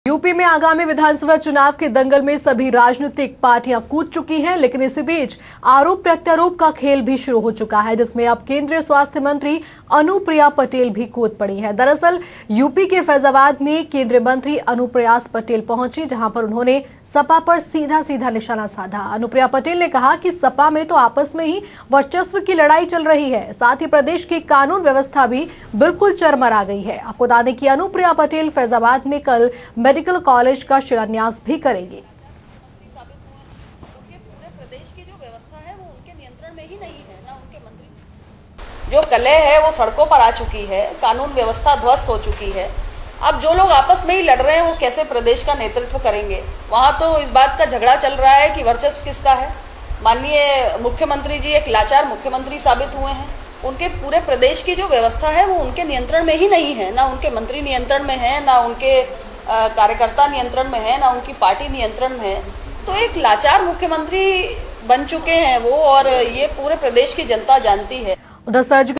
UP में आगामी विधानसभा चुनाव के दंगल में सभी राजनीतिक पार्टियां कूद चुकी हैं, लेकिन इसी बीच आरोप प्रत्यारोप का खेल भी शुरू हो चुका है, जिसमें अब केंद्रीय स्वास्थ्य मंत्री अनुप्रिया पटेल भी कूद पड़ी हैं। दरअसल यूपी के फैजाबाद में केंद्रीय मंत्री अनुप्रिया पटेल पहुंची, जहां पर उन्होंने सपा पर सीधा सीधा निशाना साधा। अनुप्रिया पटेल ने कहा कि सपा में तो आपस में ही वर्चस्व की लड़ाई चल रही है, साथ ही प्रदेश की कानून व्यवस्था भी बिल्कुल चरमरा गई है। आपको बता दें कि अनुप्रिया पटेल फैजाबाद में कल मेडिकल कॉलेज का शिलान्यास भी करेंगे। पूरे प्रदेश की जो व्यवस्था है वो उनके नियंत्रण में ही नहीं है, ना उनके मंत्री। जो कलह है वो सड़कों पर आ चुकी है, कानून व्यवस्था ध्वस्त हो चुकी है। अब जो लोग आपस में ही लड़ रहे हैं वो कैसे प्रदेश का नेतृत्व करेंगे? वहां तो इस बात का झगड़ा चल रहा है कि वर्चस्व किसका है। माननीय मुख्यमंत्री जी एक लाचार मुख्यमंत्री साबित हुए हैं। उनके पूरे प्रदेश की जो व्यवस्था है वो उनके नियंत्रण में ही नहीं है, ना उनके मंत्री नियंत्रण में है, ना उनके कार्यकर्ता नियंत्रण में है, ना उनकी पार्टी नियंत्रण में है। तो एक लाचार मुख्यमंत्री बन चुके हैं वो, और ये पूरे प्रदेश की जनता जानती है। उधर